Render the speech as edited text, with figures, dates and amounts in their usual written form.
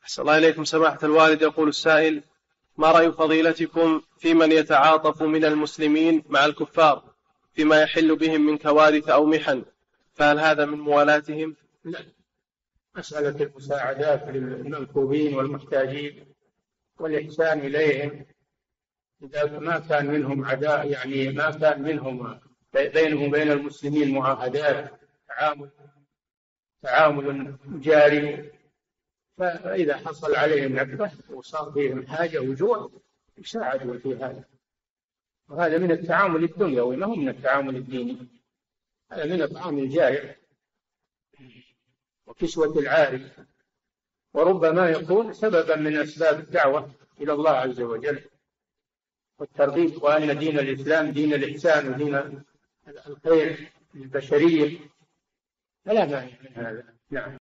أحسن الله إليكم سماحة الوالد. يقول السائل: ما رأي فضيلتكم في من يتعاطف من المسلمين مع الكفار فيما يحل بهم من كوارث أو محن، فهل هذا من موالاتهم؟ لا، مسألة المساعدات للمنكوبين والمحتاجين والإحسان إليهم إذا ما كان منهم عداء، يعني ما كان منهم بينهم وبين المسلمين معاهدات، تعامل جاري، فإذا حصل عليهم نكبة وصار فيهم حاجة وجوع يساعدوا في هذا، وهذا من التعامل الدنيوي ما هو من التعامل الديني، هذا من الطعام الجائع وكسوة العاري، وربما يكون سببا من أسباب الدعوة إلى الله عز وجل والترغيب، وأن دين الإسلام دين الإحسان ودين الخير للبشرية، فلا مانع من هذا. نعم.